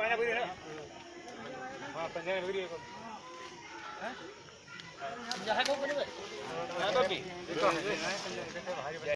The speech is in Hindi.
पाना पूरी ना हां पंजाब पूरी है हैं जहां को बने हां तो भी